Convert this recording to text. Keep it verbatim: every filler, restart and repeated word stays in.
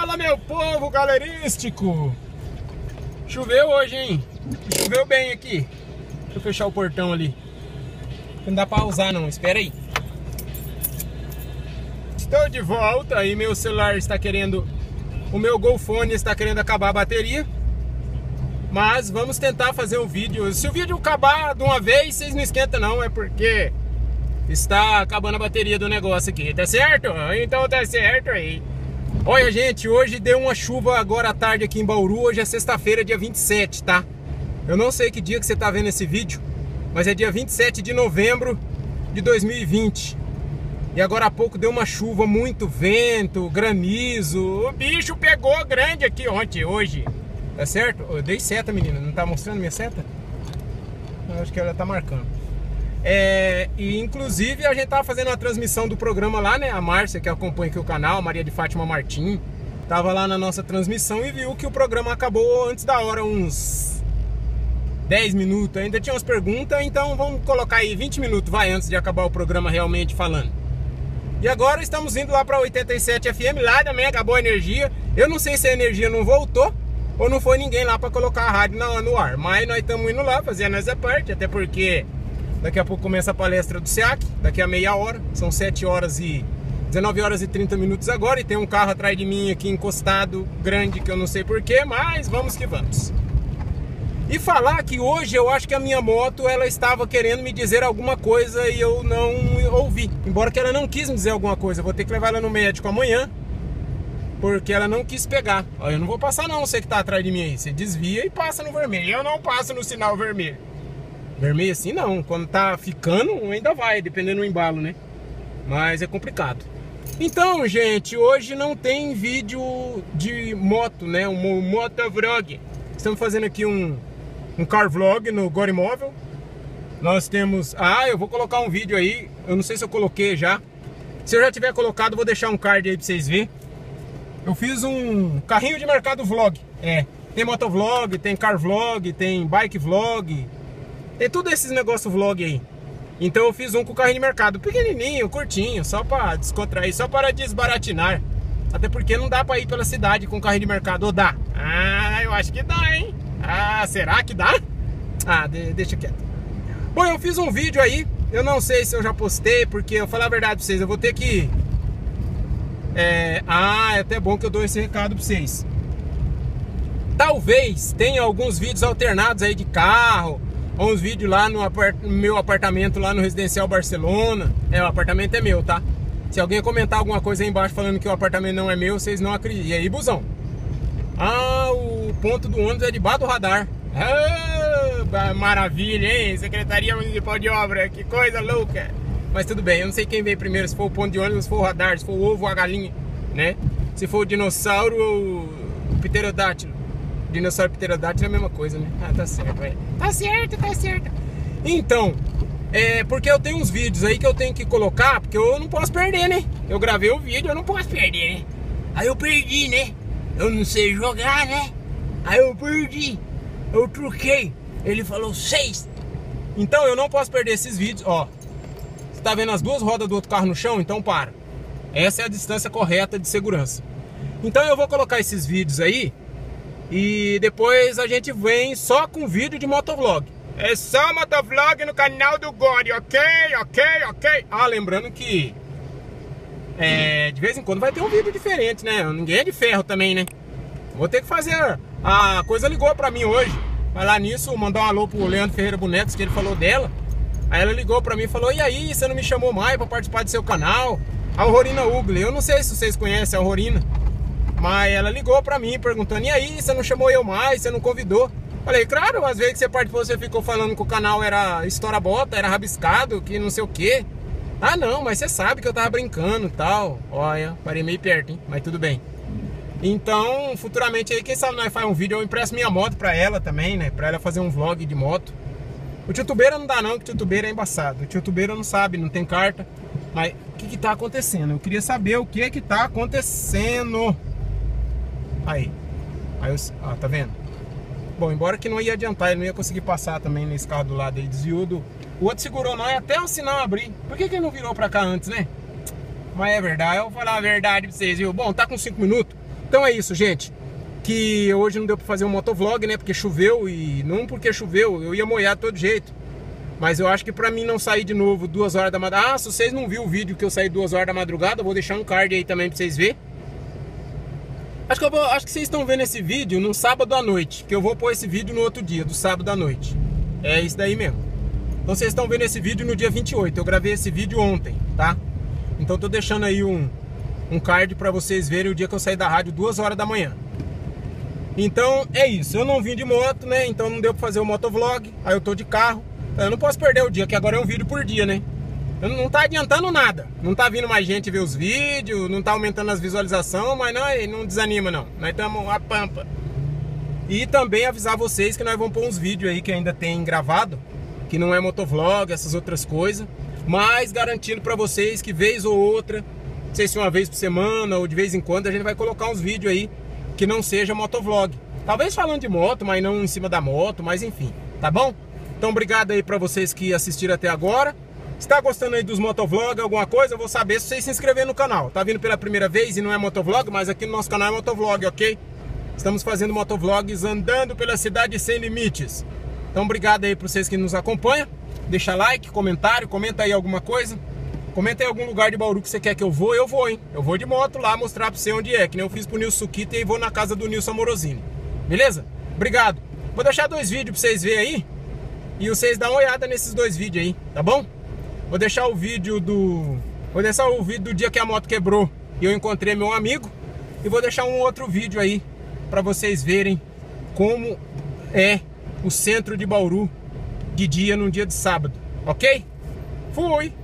Fala, meu povo galerístico! Choveu hoje, hein? Choveu bem aqui. Deixa eu fechar o portão ali. Não dá pra usar não, espera aí. Estou de volta e meu celular está querendo... O meu GoFone está querendo acabar a bateria. Mas vamos tentar fazer um vídeo. Se o vídeo acabar de uma vez, vocês não esquentam não. É porque está acabando a bateria do negócio aqui. Tá certo? Então tá certo aí. Olha, gente, hoje deu uma chuva agora à tarde aqui em Bauru. Hoje é sexta-feira, dia vinte e sete, tá? Eu não sei que dia que você tá vendo esse vídeo, mas é dia vinte e sete de novembro de dois mil e vinte. E agora há pouco deu uma chuva, muito vento, granizo. O bicho pegou grande aqui ontem, hoje. Tá certo? Eu dei seta, menina. Não tá mostrando minha seta? Eu acho que ela tá marcando. É, e inclusive a gente tava fazendo uma transmissão do programa lá, né? A Márcia, que acompanha aqui o canal, a Maria de Fátima Martim, tava lá na nossa transmissão e viu que o programa acabou antes da hora, uns dez minutos. Ainda tinha umas perguntas, então vamos colocar aí vinte minutos, vai, antes de acabar o programa realmente falando. E agora estamos indo lá para oitenta e sete F M, lá também acabou a energia. Eu não sei se a energia não voltou ou não foi ninguém lá para colocar a rádio no, no ar, mas nós estamos indo lá fazer a nossa parte, até porque daqui a pouco começa a palestra do SEAC, daqui a meia hora, são sete horas e dezenove horas e trinta minutos agora, e tem um carro atrás de mim aqui encostado, grande, que eu não sei porquê, mas vamos que vamos. E falar que hoje eu acho que a minha moto, ela estava querendo me dizer alguma coisa e eu não ouvi, embora que ela não quis me dizer alguma coisa. Eu vou ter que levar ela no médico amanhã, porque ela não quis pegar. Ó, eu não vou passar não, você que tá atrás de mim aí, você desvia e passa no vermelho, eu não passo no sinal vermelho. Vermelho assim não, quando tá ficando ainda vai, dependendo do embalo, né? Mas é complicado. Então, gente, hoje não tem vídeo de moto, né? Um motovlog. Estamos fazendo aqui um, um car vlog no Gorimóvel. Nós temos... Ah, eu vou colocar um vídeo aí, eu não sei se eu coloquei já. Se eu já tiver colocado, vou deixar um card aí pra vocês verem. Eu fiz um carrinho de mercado vlog. É, tem motovlog, tem car vlog, tem bike vlog... Tem tudo esses negócios vlog aí. Então eu fiz um com o carrinho de mercado pequenininho, curtinho, só para descontrair, só para desbaratinar. Até porque não dá para ir pela cidade com carrinho de mercado. Ou dá? Ah, eu acho que dá, hein? Ah, será que dá? Ah, de, deixa quieto. Bom, eu fiz um vídeo aí. Eu não sei se eu já postei, porque eu falar a verdade pra vocês, eu vou ter que... É... Ah, é até bom que eu dou esse recado pra vocês. Talvez tenha alguns vídeos alternados aí de carro, uns vídeos lá no, apart... no meu apartamento lá no Residencial Barcelona. É, o apartamento é meu, tá? Se alguém comentar alguma coisa aí embaixo falando que o apartamento não é meu, vocês não acreditam. E aí, busão? Ah, o ponto do ônibus é debaixo do radar. Ah, maravilha, hein? Secretaria Municipal de Obra, que coisa louca. Mas tudo bem, eu não sei quem veio primeiro, se for o ponto de ônibus, se for o radar, se for o ovo ou a galinha, né? Se for o dinossauro ou o pterodátilo. Dinossauro e pterodátilo é a mesma coisa, né? Ah, tá certo, é. Tá certo, tá certo. Então, é porque eu tenho uns vídeos aí que eu tenho que colocar, porque eu não posso perder, né? Eu gravei o vídeo, eu não posso perder, né? Aí eu perdi, né? Eu não sei jogar, né? Aí eu perdi. Eu truquei. Ele falou seis. Então eu não posso perder esses vídeos, ó. Você tá vendo as duas rodas do outro carro no chão? Então para. Essa é a distância correta de segurança. Então eu vou colocar esses vídeos aí. E depois a gente vem só com vídeo de motovlog. É só motovlog no canal do Gori, ok? Ok, ok. Ah, lembrando que é, de vez em quando vai ter um vídeo diferente, né? Ninguém é de ferro também, né? Vou ter que fazer. A coisa ligou pra mim hoje. Vai lá nisso, mandar um alô pro Leandro Ferreira Bonecos, que ele falou dela. Aí ela ligou pra mim e falou: e aí, você não me chamou mais pra participar do seu canal? A Aurorina Ugli. Eu não sei se vocês conhecem a Aurorina, mas ela ligou pra mim perguntando: e aí, você não chamou eu mais, você não convidou? Falei: claro, às vezes que você participou, você ficou falando que o canal era estoura-bota, era rabiscado, que não sei o que. Ah não, mas você sabe que eu tava brincando e tal. Olha, parei meio perto, hein? Mas tudo bem. Então, futuramente aí, quem sabe nós faz um vídeo, eu empresto minha moto pra ela também, né? Pra ela fazer um vlog de moto. O tiotubeira não dá não, que o tiotubeira é embaçado. O tiotubeira não sabe, não tem carta. Mas o que que tá acontecendo? Eu queria saber o que que tá acontecendo. Aí, aí eu, ah, tá vendo? Bom, embora que não ia adiantar, ele não ia conseguir passar também nesse carro do lado, ele desviou do... O outro segurou nós até o sinal abrir. Por que que ele não virou pra cá antes, né? Mas é verdade, eu vou falar a verdade pra vocês, viu? Bom, tá com cinco minutos. Então é isso, gente. Que hoje não deu pra fazer um motovlog, né? Porque choveu e não porque choveu, eu ia molhar de todo jeito. Mas eu acho que pra mim não sair de novo duas horas da madrugada... Ah, se vocês não viram o vídeo que eu saí duas horas da madrugada, eu vou deixar um card aí também pra vocês verem. Acho que, eu vou, acho que vocês estão vendo esse vídeo no sábado à noite, que eu vou pôr esse vídeo no outro dia, do sábado à noite. É isso daí mesmo. Então vocês estão vendo esse vídeo no dia vinte e oito. Eu gravei esse vídeo ontem, tá? Então tô deixando aí um, um card pra vocês verem o dia que eu saí da rádio, duas horas da manhã. Então é isso. Eu não vim de moto, né? Então não deu pra fazer o motovlog. Aí eu tô de carro. Eu não posso perder o dia, que agora é um vídeo por dia, né? Não tá adiantando nada. Não tá vindo mais gente ver os vídeos, não tá aumentando as visualizações, mas não, não desanima não. Nós estamos a pampa. E também avisar vocês que nós vamos pôr uns vídeos aí que ainda tem gravado, que não é motovlog, essas outras coisas, mas garantindo pra vocês que vez ou outra, não sei se uma vez por semana ou de vez em quando, a gente vai colocar uns vídeos aí que não seja motovlog. Talvez falando de moto, mas não em cima da moto, mas enfim, tá bom? Então obrigado aí pra vocês que assistiram até agora. Se tá gostando aí dos motovlog, alguma coisa, eu vou saber se vocês se inscreverem no canal. Tá vindo pela primeira vez e não é motovlog, mas aqui no nosso canal é motovlog, ok? Estamos fazendo motovlogs andando pela cidade sem limites. Então obrigado aí pra vocês que nos acompanham. Deixa like, comentário, comenta aí alguma coisa. Comenta aí algum lugar de Bauru que você quer que eu vou, eu vou, hein? Eu vou de moto lá mostrar pra você onde é, que nem eu fiz pro Nilson Suquita e vou na casa do Nilson Amorosini. Beleza? Obrigado. Vou deixar dois vídeos pra vocês verem aí. E vocês dão uma olhada nesses dois vídeos aí, tá bom? Vou deixar o vídeo do... Vou deixar o vídeo do dia que a moto quebrou e eu encontrei meu amigo. E vou deixar um outro vídeo aí pra vocês verem como é o centro de Bauru de dia num dia de sábado, ok? Fui!